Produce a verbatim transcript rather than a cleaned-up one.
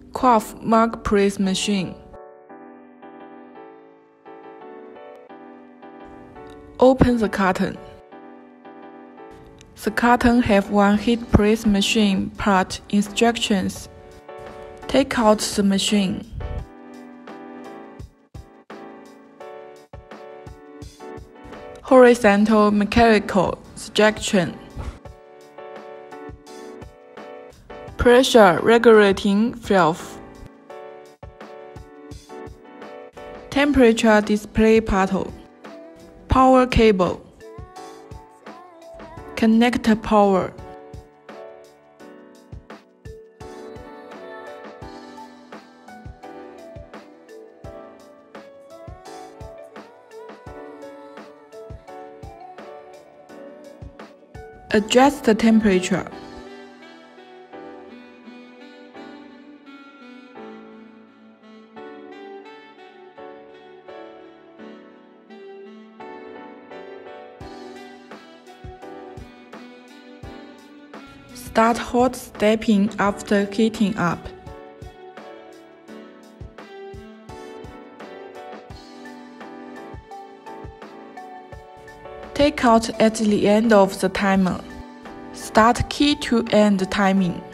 QUAFF mark press machine. Open the carton. The carton have one heat press machine part instructions. Take out the machine. Horizontal mechanical section. Pressure regulating valve. Temperature display panel. Power cable. Connect power. Adjust the temperature. Start hot stepping after heating up. Take out at the end of the timer. Start key to end timing.